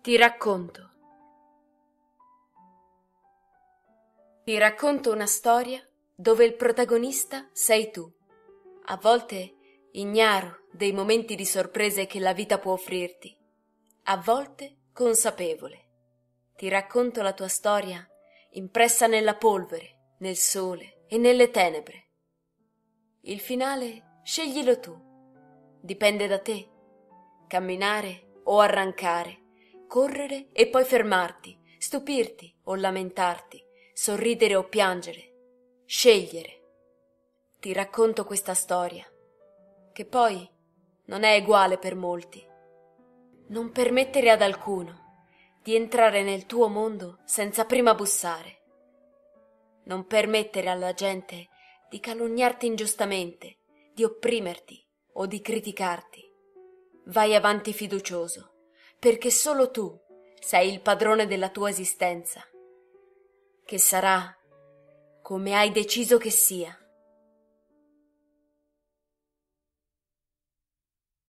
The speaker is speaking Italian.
Ti racconto. Ti racconto una storia dove il protagonista sei tu, a volte ignaro dei momenti di sorprese che la vita può offrirti, a volte consapevole. Ti racconto la tua storia impressa nella polvere, nel sole e nelle tenebre. Il finale sceglilo tu, dipende da te. Camminare o arrancare, correre e poi fermarti, stupirti o lamentarti, sorridere o piangere, scegliere. Ti racconto questa storia, che poi non è uguale per molti. Non permettere ad alcuno di entrare nel tuo mondo senza prima bussare. Non permettere alla gente di calunniarti ingiustamente, di opprimerti o di criticarti. Vai avanti fiducioso, perché solo tu sei il padrone della tua esistenza, che sarà come hai deciso che sia.